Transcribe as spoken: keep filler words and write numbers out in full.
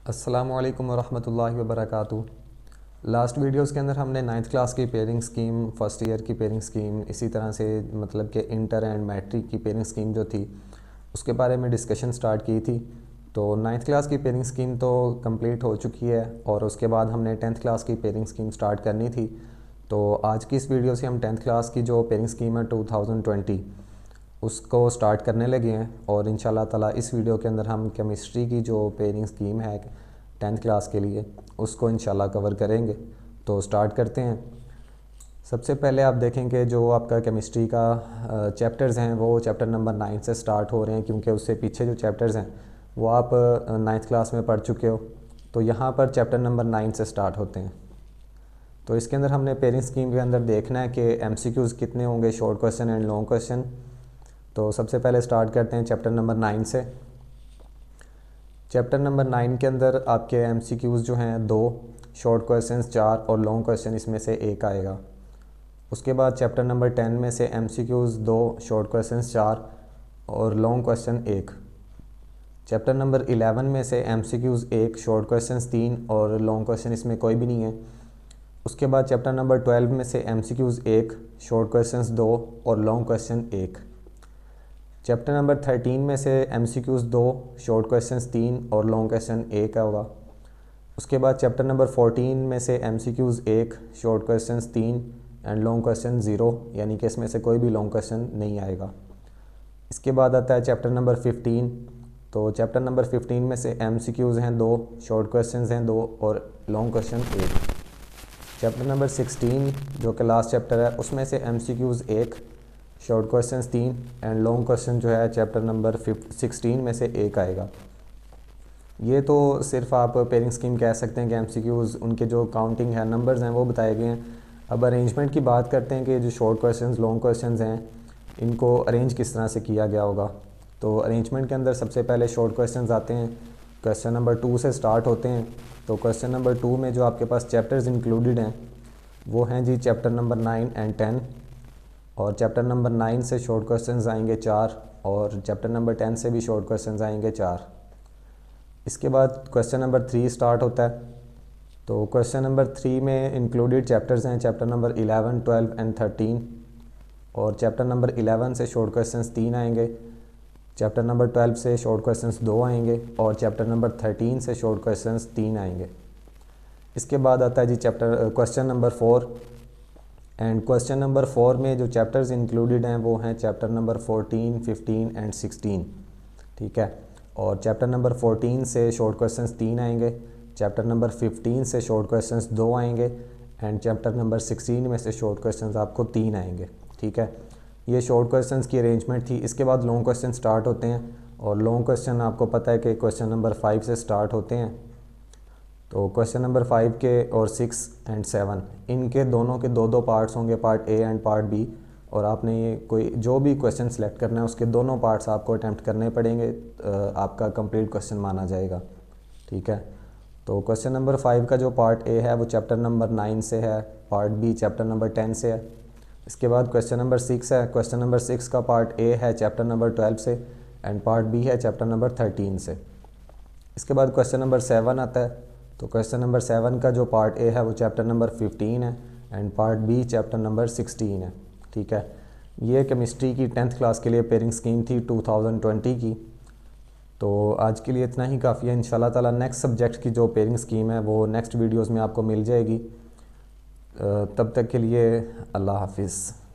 अस्सलामुअलैकुम वरहमतुल्लाहि वबरकातुहू। Last videos के अंदर हमने नाइन्थ क्लास की पेयरिंग स्कीम, फ़र्स्ट ईयर की पेयरिंग स्कीम, इसी तरह से मतलब कि इंटर एंड मैट्रिक की पेयरिंग स्कीम जो थी उसके बारे में डिस्कशन स्टार्ट की थी। तो नाइन्थ क्लास की पेयरिंग स्कीम तो कंप्लीट हो चुकी है और उसके बाद हमने टेंथ क्लास की पेयरिंग स्कीम स्टार्ट करनी थी। तो आज की इस वीडियो से हम टेंथ क्लास की जो पेयरिंग स्कीम है टू थाउजेंड ट्वेंटी उसको स्टार्ट करने लगे हैं और इंशाल्लाह ताला इस वीडियो के अंदर हम केमिस्ट्री की जो पेयरिंग स्कीम है टेंथ क्लास के लिए उसको इंशाल्लाह कवर करेंगे। तो स्टार्ट करते हैं। सबसे पहले आप देखेंगे जो आपका केमिस्ट्री का चैप्टर्स हैं वो चैप्टर नंबर नाइन से स्टार्ट हो रहे हैं, क्योंकि उससे पीछे जो चैप्टर्स हैं वो आप नाइन्थ क्लास में पढ़ चुके हो। तो यहाँ पर चैप्टर नंबर नाइन से स्टार्ट होते हैं। तो इसके अंदर हमने पेयरिंग स्कीम के अंदर देखना है कि एमसीक्यूज़ कितने होंगे, short question and long question. तो सबसे पहले स्टार्ट करते हैं चैप्टर नंबर नाइन से। चैप्टर नंबर नाइन के अंदर आपके एमसीक्यूज़ जो हैं दो, शॉर्ट क्वेश्चंस चार और लॉन्ग क्वेश्चन इसमें से एक आएगा। उसके बाद चैप्टर नंबर टेन में से एमसीक्यूज़ दो, शॉर्ट क्वेश्चंस चार और लॉन्ग क्वेश्चन एक। चैप्टर नंबर इलेवन में से एमसीक्यूज़ एक, शॉर्ट क्वेश्चंस तीन और लॉन्ग क्वेश्चन इसमें कोई भी नहीं है। उसके बाद चैप्टर नंबर ट्वेल्व में से एमसीक्यूज़ एक, शॉर्ट क्वेश्चंस दो और लॉन्ग क्वेश्चन एक। चैप्टर नंबर थर्टीन में से एमसीक्यूज़ दो, शॉर्ट क्वेश्चंस तीन और लॉन्ग क्वेश्चन एक होगा। उसके बाद चैप्टर नंबर फोर्टीन में से एमसीक्यूज़ एक, शॉर्ट क्वेश्चंस तीन एंड लॉन्ग क्वेश्चन ज़ीरो, यानी कि इसमें से कोई भी लॉन्ग क्वेश्चन नहीं आएगा। इसके बाद आता है चैप्टर नंबर फिफ्टीन। तो चैप्टर नंबर फिफ्टीन में से एमसीक्यूज़ हैं दो, शॉर्ट क्वेश्चंस हैं दो और लॉन्ग क्वेश्चन एक। चैप्टर नंबर सिक्सटीन जो कि लास्ट चैप्टर है उसमें से एमसीक्यूज़ एक, शॉर्ट क्वेश्चंस तीन एंड लॉन्ग क्वेश्चन जो है चैप्टर नंबर फिफ्ट सिक्सटीन में से एक आएगा। ये तो सिर्फ आप पेयरिंग स्कीम कह सकते हैं कि एमसीक्यूज़ उनके जो काउंटिंग है, नंबर्स हैं वो बताए गए हैं। अब अरेंजमेंट की बात करते हैं कि जो शॉर्ट क्वेश्चंस, लॉन्ग क्वेश्चंस हैं इनको अरेंज किस तरह से किया गया होगा। तो अरेंजमेंट के अंदर सबसे पहले शॉर्ट क्वेश्चंस आते हैं, क्वेश्चन नंबर टू से स्टार्ट होते हैं। तो क्वेश्चन नंबर टू में जो आपके पास चैप्टर्स इंक्लूडेड हैं वो हैं जी chapter number nine and ten. और चैप्टर नंबर नाइन से शॉर्ट क्वेश्चंस आएंगे चार और चैप्टर नंबर टेन से भी शॉर्ट क्वेश्चंस आएंगे चार। इसके बाद क्वेश्चन नंबर थ्री स्टार्ट होता है। तो क्वेश्चन नंबर थ्री में इंक्लूडेड चैप्टर्स हैं chapter number eleven, twelve and thirteen. और चैप्टर नंबर इलेवन से शॉर्ट क्वेश्चंस तीन आएंगे, चैप्टर नंबर ट्वेल्व से शॉर्ट क्वेश्चंस दो आएंगे और चैप्टर नंबर थर्टीन से शॉर्ट क्वेश्चंस तीन आएंगे। इसके बाद आता है जी chapter question number four. And question number four में जो चैप्टर्स इंक्लूडेड हैं वो हैं chapter number fourteen, fifteen and sixteen. ठीक है। और चैप्टर नंबर फोर्टीन से शॉर्ट क्वेश्चंस तीन आएंगे, चैप्टर नंबर फिफ्टीन से शॉर्ट क्वेश्चंस दो आएंगे एंड चैप्टर नंबर सिक्सटीन में से शॉर्ट क्वेश्चंस आपको तीन आएंगे। ठीक है, ये शॉर्ट क्वेश्चंस की अरेंजमेंट थी। इसके बाद लॉन्ग क्वेश्चन स्टार्ट होते हैं और लॉन्ग क्वेश्चन आपको पता है कि क्वेश्चन नंबर फाइव से स्टार्ट होते हैं। तो क्वेश्चन नंबर फाइव के और सिक्स एंड सेवन इनके दोनों के दो दो पार्ट्स होंगे, part A and part B. और आपने ये कोई जो भी क्वेश्चन सेलेक्ट करना है उसके दोनों पार्ट्स आपको अटैम्प्ट करने पड़ेंगे, आपका कंप्लीट क्वेश्चन माना जाएगा। ठीक है। तो क्वेश्चन नंबर फाइव का जो पार्ट ए है वो चैप्टर नंबर नाइन से है, part B chapter number ten से है। इसके बाद क्वेश्चन नंबर सिक्स है, क्वेश्चन नंबर सिक्स का पार्ट ए है चैप्टर नंबर ट्वेल्व से एंड पार्ट बी है चैप्टर नंबर थर्टीन से। इसके बाद क्वेश्चन नंबर सेवन आता है। तो क्वेश्चन नंबर सेवन का जो पार्ट ए है वो चैप्टर नंबर फिफ्टीन है and part B chapter number sixteen है। ठीक है, ये केमिस्ट्री की टेंथ क्लास के लिए पेयरिंग स्कीम थी टू थाउजेंड ट्वेंटी की। तो आज के लिए इतना ही काफ़ी है। इंशाल्लाह ताला नेक्स्ट सब्जेक्ट की जो पेयरिंग स्कीम है वो नेक्स्ट वीडियोज़ में आपको मिल जाएगी। तब तक के लिए अल्लाह हाफिज़।